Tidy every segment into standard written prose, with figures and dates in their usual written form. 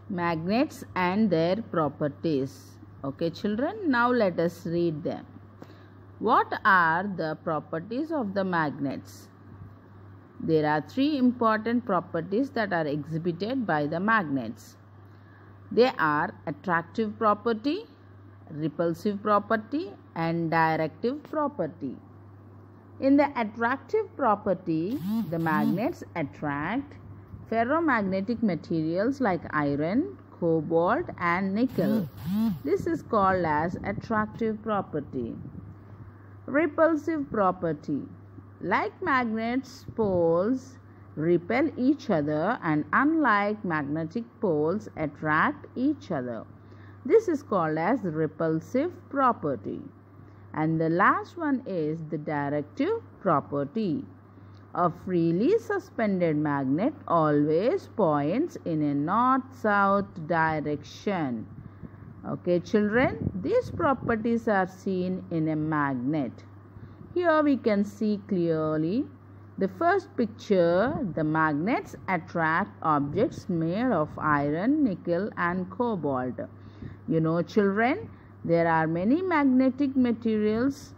Magnets and their properties. Okay children, now let us read them. What are the properties of the magnets? There are three important properties that are exhibited by the magnets. They are attractive property, repulsive property and directive property. In the attractive property, the magnets attract ferromagnetic materials like iron, cobalt and nickel. This is called as attractive property. Repulsive property. Like magnets, poles repel each other and unlike magnetic poles attract each other. This is called as repulsive property. And the last one is the directive property. A freely suspended magnet always points in a north-south direction. Okay children, these properties are seen in a magnet. Here we can see clearly the first picture. The magnets attract objects made of iron, nickel and cobalt. You know children, there are many materials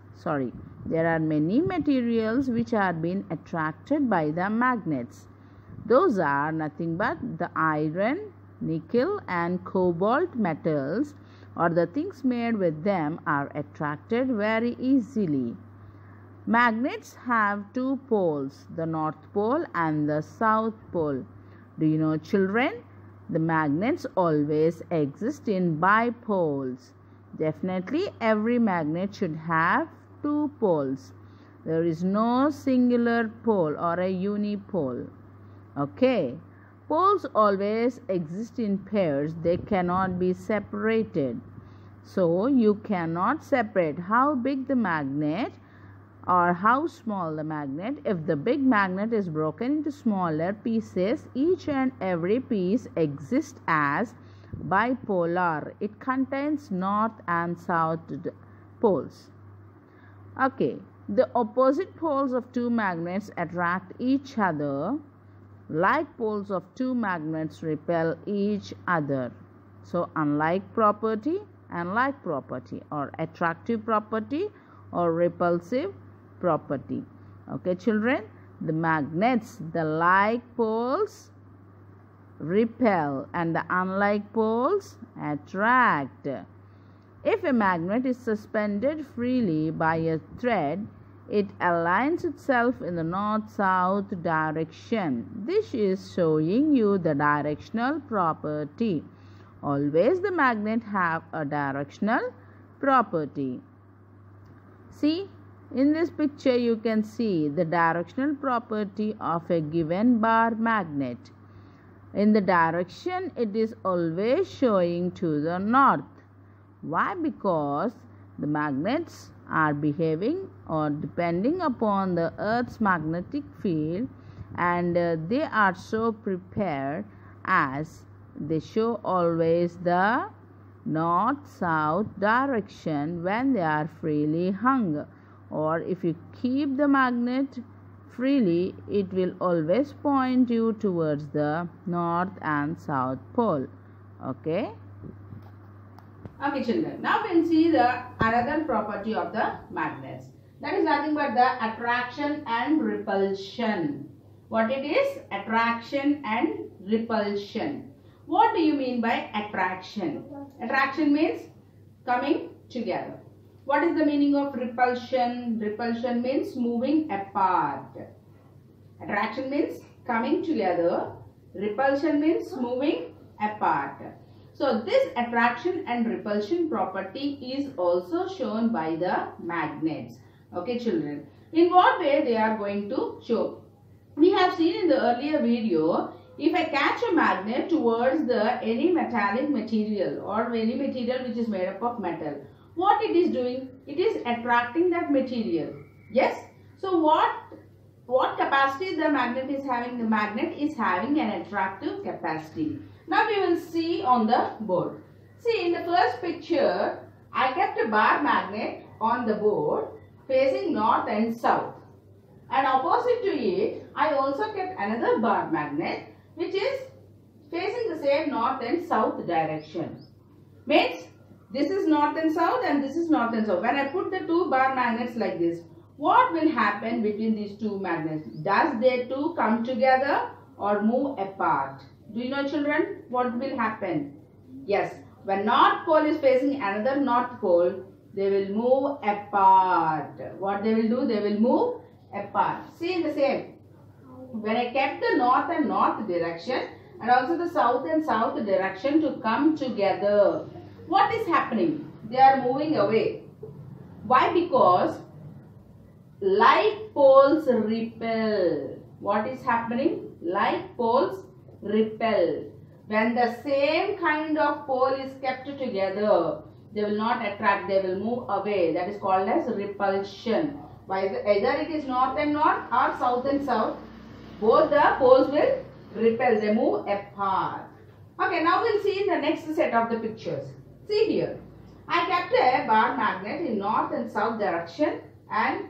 which are being attracted by the magnets. Those are nothing but the iron, nickel and cobalt metals, or the things made with them are attracted very easily. Magnets have two poles, the north pole and the south pole. Do you know children? The magnets always exist in bipoles. Definitely every magnet should have two poles. There is no singular pole or a unipole. Okay. Poles always exist in pairs. They cannot be separated. So you cannot separate how big the magnet or how small the magnet. If the big magnet is broken into smaller pieces, each and every piece exists as bipolar. It contains north and south poles. Okay, the opposite poles of two magnets attract each other. Like poles of two magnets repel each other. So unlike property and like property, or attractive property or repulsive property. Okay children, the magnets, the like poles repel and the unlike poles attract. If a magnet is suspended freely by a thread, it aligns itself in the north-south direction. This is showing you the directional property. Always the magnet have a directional property. See, in this picture you can see the directional property of a given bar magnet. In the direction it is always showing to the north. Why? Because the magnets are behaving or depending upon the Earth's magnetic field, and they are so prepared as they show always the north-south direction when they are freely hung. Or if you keep the magnet freely, it will always point you towards the north and south pole. Okay. Okay children, now we will see the another property of the magnets. That is nothing but the attraction and repulsion. What it is? Attraction and repulsion. What do you mean by attraction? Attraction means coming together. What is the meaning of repulsion? Repulsion means moving apart. Attraction means coming together. Repulsion means moving apart. So this attraction and repulsion property is also shown by the magnets. Okay children. In what way they are going to show? We have seen in the earlier video, if I catch a magnet towards any metallic material or any material which is made up of metal, what it is doing? It is attracting that material. Yes. So what capacity the magnet is having? The magnet is having an attractive capacity. Now we will see on the board. See, in the first picture, I kept a bar magnet on the board facing north and south. And opposite to it, I also kept another bar magnet which is facing the same north and south direction. Means this is north and south and this is north and south. When I put the two bar magnets like this, what will happen between these two magnets? Does they two come together or move apart? Do you know, children, what will happen? Yes, when north pole is facing another north pole, they will move apart. What they will do? They will move apart. See the same. When I kept the north and north direction and also the south and south direction to come together, what is happening? They are moving away. Why? Because like poles repel. What is happening? Like poles repel. When the same kind of pole is kept together, they will not attract, they will move away. That is called as repulsion. Either it is north and north or south and south, both the poles will repel, they move apart. Okay, now we'll see in the next set of the pictures. See here, I kept a bar magnet in north and south direction and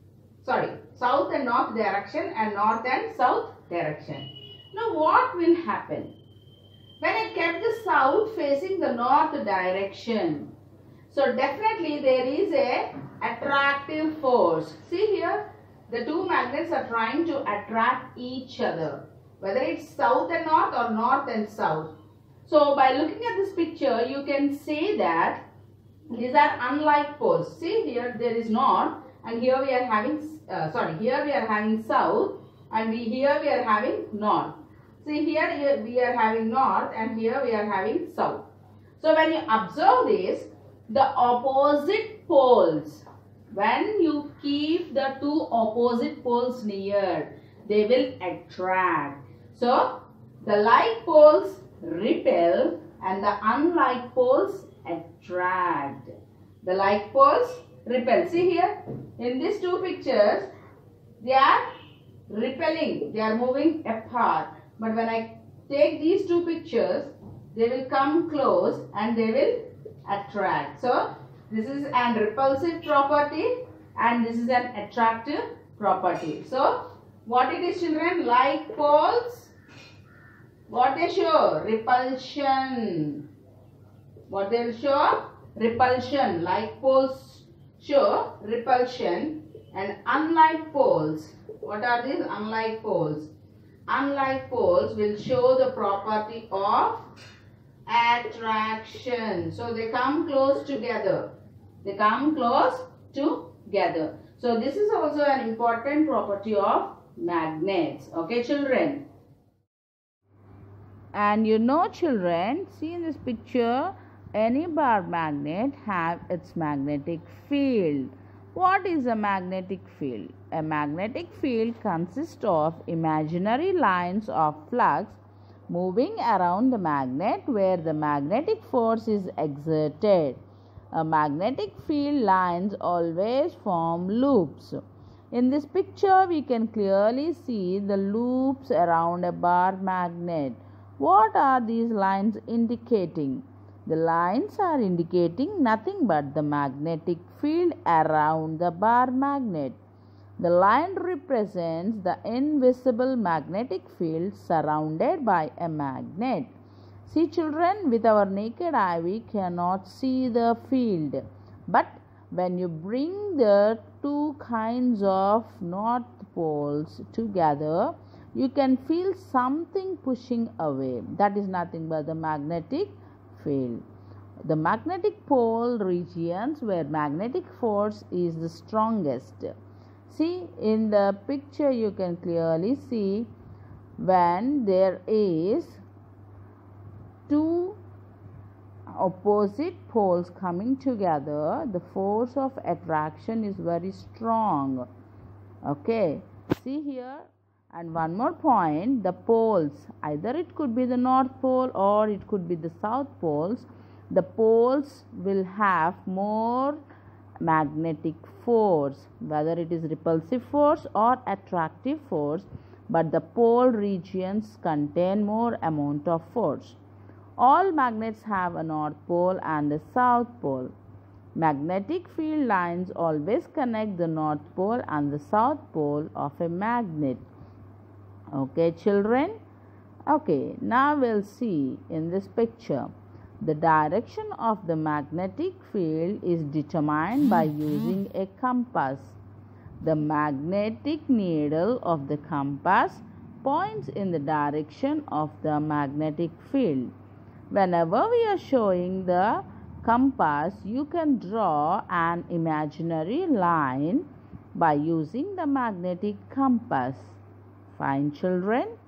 south and north direction and north and south direction. Now what will happen? When I kept the south facing the north direction, so definitely there is a attractive force. See here, the two magnets are trying to attract each other, whether it's south and north or north and south. So by looking at this picture, you can say that these are unlike poles. See here, there is north and here we are having, here we are having south and here we are having north. See here we are having north and here we are having south. So when you observe this, the opposite poles, when you keep the two opposite poles near, they will attract. So the like poles repel and the unlike poles attract. The like poles repel. See here, in these two pictures, they are repelling, they are moving apart. But when I take these two pictures, they will come close and they will attract. So this is an repulsive property and this is an attractive property. So what it is, children? Like poles, what they show? Repulsion. What they will show? Repulsion. Like poles show repulsion and unlike poles. What are these? Unlike poles. Unlike poles will show the property of attraction. So they come close together. They come close together. So this is also an important property of magnets. Okay, children. And you know, children, see in this picture, any bar magnet have its magnetic field. What is a magnetic field? A magnetic field consists of imaginary lines of flux moving around the magnet where the magnetic force is exerted. A magnetic field lines always form loops. In this picture, we can clearly see the loops around a bar magnet. What are these lines indicating? The lines are indicating nothing but the magnetic field around the bar magnet. The line represents the invisible magnetic field surrounded by a magnet. See, children, with our naked eye we cannot see the field. But when you bring the two kinds of north poles together, you can feel something pushing away. That is nothing but the magnetic field. The magnetic pole regions where magnetic force is the strongest. See, in the picture you can clearly see when there is two opposite poles coming together, the force of attraction is very strong. Okay, see here. And one more point, the poles, either it could be the north pole or it could be the south poles. The poles will have more magnetic force, whether it is repulsive force or attractive force, but the pole regions contain more amount of force. All magnets have a north pole and a south pole. Magnetic field lines always connect the north pole and the south pole of a magnet. Okay, children. Okay, now we'll see in this picture. The direction of the magnetic field is determined by using a compass. The magnetic needle of the compass points in the direction of the magnetic field. Whenever we are showing the compass, you can draw an imaginary line by using the magnetic compass. Fine, children.